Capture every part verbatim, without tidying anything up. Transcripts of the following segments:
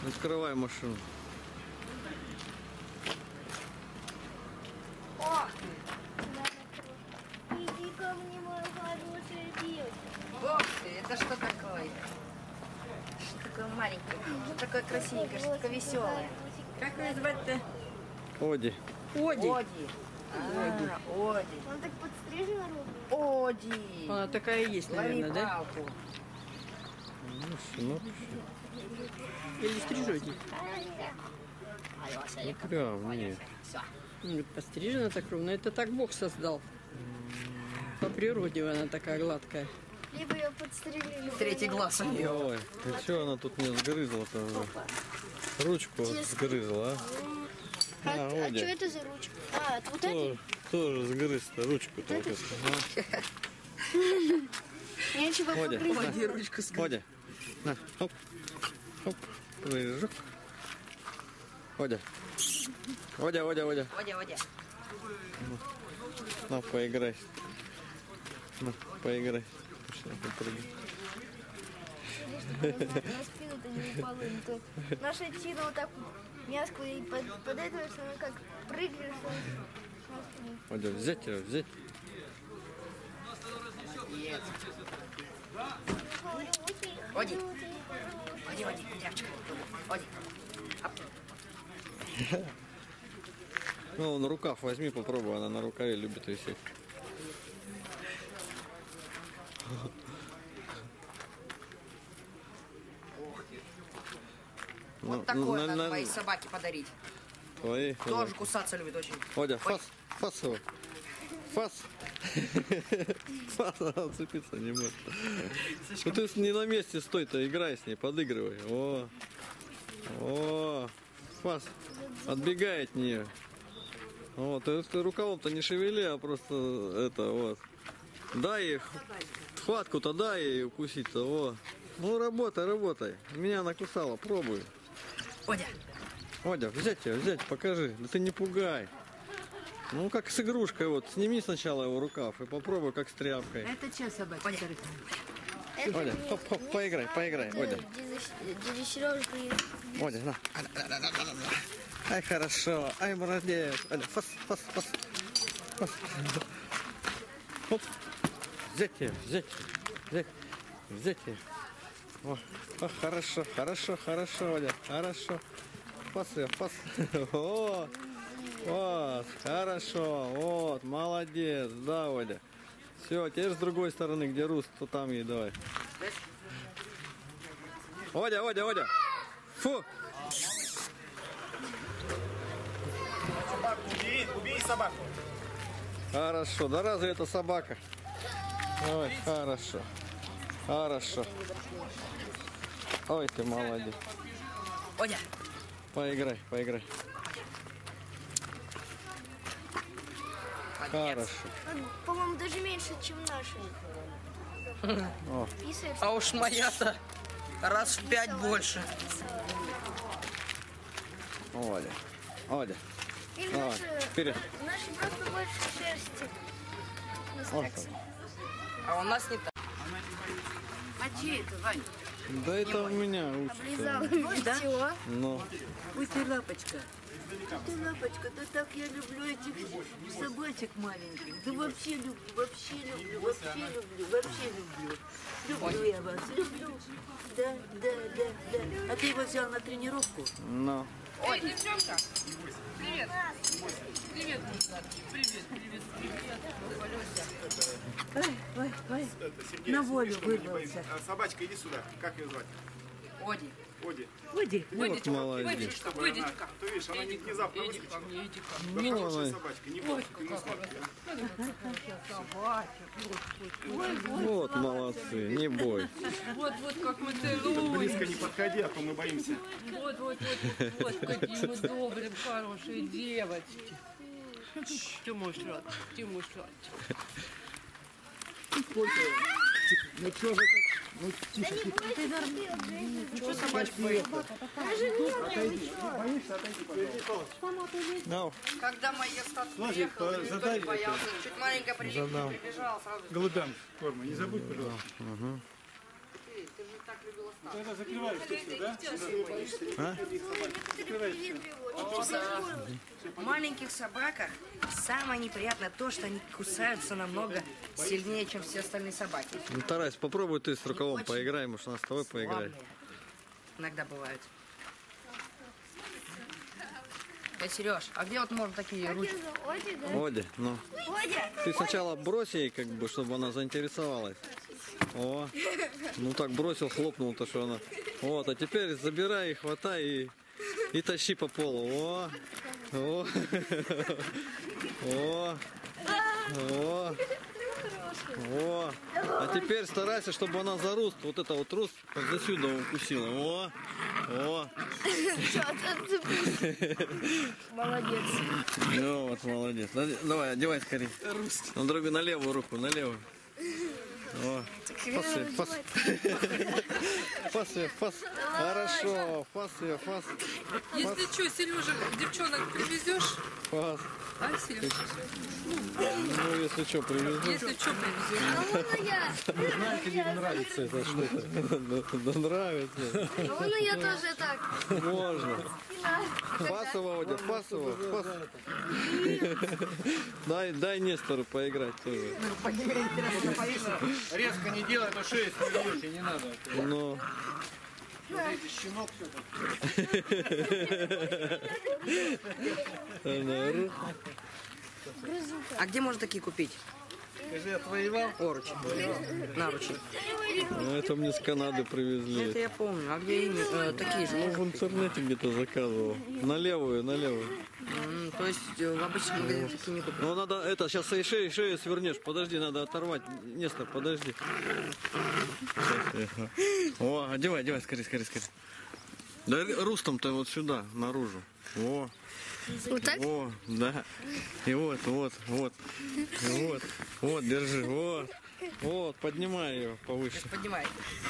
Открывай машину. Ох ты! Иди ко мне, моя хорошая девочка. Ох ты, это что такое? Что такое маленькое? Что такое красивенькое? Что такое веселое? Как ее звать-то? Оди. Оди. Оди. А, Оди. Он так подстрижена ровно. Оди. Она такая и есть, наверное, да? Палку. Ну, сынок. Или стрижете? Ну, прям, нет. Ну, пострижена так ровно. Это так Бог создал. По природе она такая гладкая. Либо ее подстригли, либо Третий глаз у нее. Ой, ты что она тут мне сгрызла-то уже? Ручку вот сгрызла, а? А, А, а Одя. что это за ручка? А, это вот Тоже, эти? тоже сгрыз-то ручку-то вот эту. А? Я чего Одя, погрызла? Оди, ручку скажи. Одя, на, хоп, хоп, прыжок. Одя, Одя, Одя, Одя, Оди, Оди. на, поиграй. На, поиграй. Пошла, попрыгай. На спину-то не упала, не то. Наша Тина вот так вот мяску и под, под это, что она как прыгаешь на спину. Одя, взять его, взять. Нет. Оди. Оди, Оди, девочка. Оди. Оп. Ну, на рукав возьми, попробуй, она на рукаве любит висеть. Вот Ну, такое на- надо на- моей собаке подарить. Твои. Тоже кусаться любит очень. Одя, Ой. фас, фас его. Фас. Фас, она уцепиться не может. Ну ты не на месте стой-то, играй с ней, подыгрывай. О, о, фас. Отбегай от нее. Вот, ты рукавом-то не шевели, а просто это вот. Дай ей хватку-то, дай ей укусить-то, о. Ну работай, работай. Меня накусала, пробуй. Одя. Одя, взять ее, взять, покажи. Да ты не пугай. Ну, как с игрушкой, вот. Сними сначала его рукав и попробуй, как с тряпкой. Это че собака? Одя. Это Одя, не- хоп, хоп, не поиграй, знаю, поиграй, это Одя. дядя- Дядя Сережа приедет. Одя, на. Ай, хорошо, ай, молодец. Одя, фас, фас, фас. Фас. Хоп. Взять ее, взять, взять, взять ее. О, о, хорошо, хорошо, хорошо, Одя, хорошо. Фас ее, фас. О, вот, хорошо, вот, молодец, да, Одя. Все, теперь с другой стороны, где Рус, то там ей давай. Одя, Одя, Одя. Фу. Собаку убей, убей собаку. Хорошо, да разве это собака? Ой, хорошо, хорошо. Ой, ты молодец. Одя. Поиграй, поиграй. Хорошо. Он, по-моему, даже меньше, чем наши. О. Писаешь. А уж моя-то раз в пять больше. Оля, Оля. Или Давай, наши, вперед. наши просто больше шерсти. Ну, Вот секса. так. А у нас не так. А чей это, Вань? Да это у меня учится. Облизала. Все. Ну, Ой, ты лапочка. Ты лапочка, да так я люблю этих собачек маленьких. Да вообще люблю, вообще люблю, вообще люблю, вообще люблю. Люблю я вас, люблю. Да, да, да, да. А ты его взял на тренировку? ну. Ой, девчонка. Привет. Привет, мой сладкий. Привет, привет, привет. Ой, ой, ой. Это Сергей, На волю слишком не вырвался. боится. А, собачка, иди сюда. Как ее звать? Оди. Оди. Уйди. Вот молодец. Чтобы Выйдите она, ка. ты видишь, она не внезапно Иди ко выскочила. мне, иди ко мне. Да Ну, хорошая ой. собачка, не бойся, ты не сладкая. Вот молодцы, не бойся. Вот, вот как мы Близко целуемся. не подходи, а то мы боимся. Вот, вот, вот, вот, какие мы добрые, хорошие девочки. Ты мой сладкий, ты мой сладкий. Ну что же Да не бойся, ты Что собачка боится? Ну, Когда моя статус приехала, никто не задай боялся. Чуть маленькая прибежала, сразу. Голубям корма, не забудь, пожалуйста. Ты, ты же Это закрываешь все, да? В маленьких собаках самое неприятное то, что они кусаются намного сильнее, чем все остальные собаки. Ну, Тарас, попробуй ты с рукавом Очень поиграй, может, она с тобой поиграет. Славные. Иногда бывают. Э, Сереж, а где вот можно такие ручки? Оди, да? Оди, ну. Одя! Ты сначала брось ей, как бы, чтобы она заинтересовалась. О, ну так бросил, хлопнул, то что она. Вот, а теперь забирай и хватай и, и тащи по полу. О, о, о, о, о. А теперь старайся, чтобы она за руст, вот это вот руст, вот за сюда укусила. О, о. Молодец. Ну вот, молодец. Давай, одевай скорее. На другую, на левую руку, на левую. О, фас, фас. Фас, фас. Хорошо, фас, фас. Если что, Сережа, девчонок привезешь? Фас. А, Сережа? Ну, если что, привезу. Если что, привезешь? А вон и я. Знаете, мне нравится это что-то. Да нравится. А вон и я тоже так. Можно. Фасово, Одя, фасово, фас. Дай, дай Нестору поиграть тоже. Резко не делай, а то шею смеете, не надо. Ну. Вот эти щенок все А где можно такие купить? Скажи, отвоевал? Оручи. Наручи. Ну, это мне с Канады Это привезли. я помню. А где ими? Э, такие же. Ну, в интернете где-то заказывал. На левую, на левую. М, То есть э, в обычном магазине такие не купить. Ну, надо, это, сейчас и шею, шею свернешь. Подожди, надо оторвать. Нестор, подожди. О, одевай, одевай, скорее, скорее, скорее. Да рустом-то вот сюда, наружу. О. Вот так? О, да. И вот, вот, вот. И вот, вот, держи. Вот. Вот, поднимай ее повыше. Поднимай.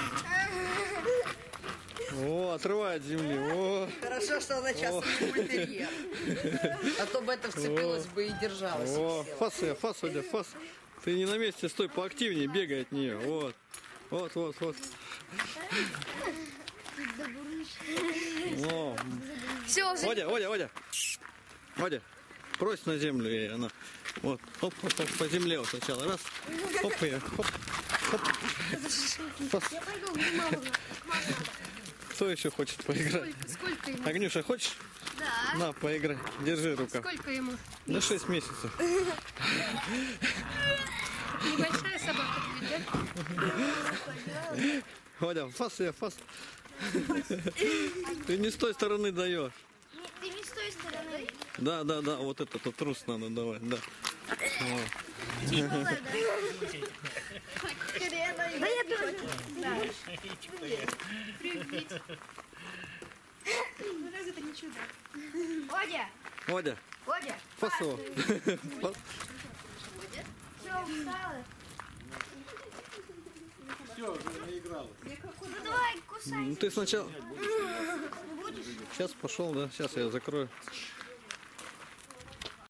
О, отрывай от земли. О. Хорошо, что она сейчас не бультерьер. А то бы это вцепилось бы и держалось. О, фас, я, фас, Одя, фас. Ты не на месте, стой, поактивнее, бегай от нее. Вот. Вот, вот, вот. О. Все, Одя, Одя, Одя. Одя, брось на землю ей, она. Вот, оп, оп, оп, по земле вот сначала. Раз. Оп, ее, хоп, хоп. Фас. я пойду к маму. Кто еще хочет поиграть? Сколько ему? Агнюша, хочешь? Да. На, поиграй. Держи рука. Сколько ему? Да шесть месяцев. Небольшая собака будет, да? Одя, фас, я, фас. Ты не с той стороны даешь. Ты не с той стороны. Да, да, да, вот этот вот трус надо давать, да. Вот. Да я тоже. Разве это не чудо? Одя! Одя, Одя! фасово. Фас. Все, устала? Все, уже наигралась. Ну давай, кусай. Ну ты сначала. Сейчас пошел, да, сейчас я закрою.